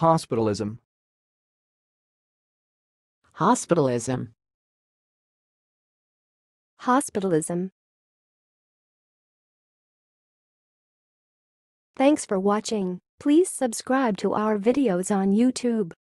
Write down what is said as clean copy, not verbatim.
Hospitalism. Hospitalism. Hospitalism. Thanks for watching. Please subscribe to our videos on YouTube.